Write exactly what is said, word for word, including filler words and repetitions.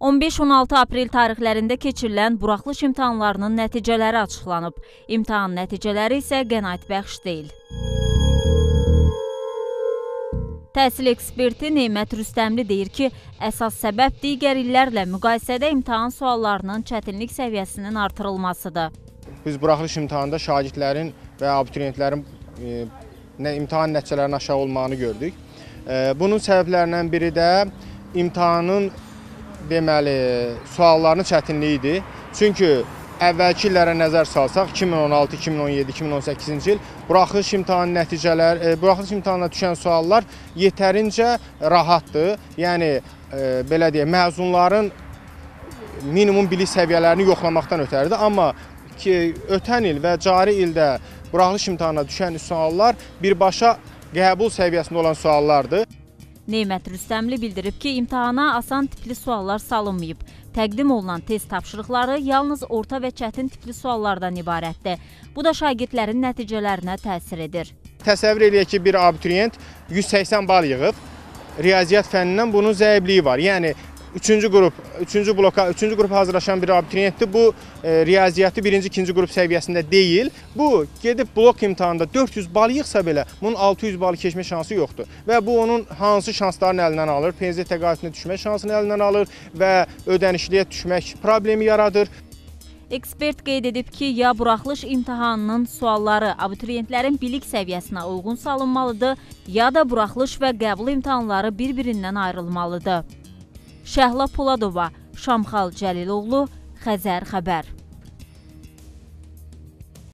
on beş on altı aprel tarixlərində keçirilən buraxılış imtahanlarının nəticələri açıqlanıb. İmtahan nəticələri isə qənaətbəxş deyil. Təhsil eksperti Neymət Rüstəmli deyir ki, əsas səbəb digər illərlə müqayisədə imtahan suallarının çətinlik səviyyəsinin artırılmasıdır. Biz buraxılış imtahanında şagirdlərin və abituriyentlərin e, imtahan nəticələrinin aşağı olmağını gördük. E, bunun səbəblərindən biri də imtahanın deməli, suallarının çətinliyidir. Çünki əvvəlki illərə nəzər salsaq, iki min on altı, iki min on yeddi, iki min on səkkizinci il buraxılış imtahan nəticələri, buraxılış imtahanına düşən suallar yetərincə rahatdır. Yəni, e, belə deyək, məzunların minimum bilik səviyyələrini yoxlamaqdan ötəridir. Amma ki, ötən il və cari ildə buraxılış imtahanına düşən suallar birbaşa qəbul səviyyəsində olan suallardır. Neymət Rüstəmli bildirib ki, imtahana asan tipli suallar salınmayıb. Təqdim olunan test tapşırıqları yalnız orta və çətin tipli suallardan ibarətdir. Bu da şagirdlərin nəticələrinə təsir edir. Təsəvvür edək ki, bir abituriyent yüz səksən bal yığıb, riyaziyyat fənnindən bunun zəifliyi var. Yəni, Üçüncü qrup, üçüncü bloka, üçüncü qrup hazırlaşan bir abituriyentdir. Bu e, riyaziyyatı birinci, ikinci qrup səviyyəsində deyil. Bu gedib blok imtahanında dörd yüz bal yığsa belə bunun altı yüz balı keçmə şansı yoxdur. Və bu onun hansı şanslarını əlindən alır? P Z təqaüdünə düşmə şansını əlindən alır və ödənişliyə düşmək problemi yaradır. Ekspert qeyd edib ki, ya buraxılış imtahanının sualları abituriyentlərin bilik səviyyəsinə uyğun salınmalıdır, ya da buraxılış və qəbul imtahanları bir-birindən ayrılmalıdır. Şəhla Poladova, Şamxal Cəliloğlu, Xəzər xəbər.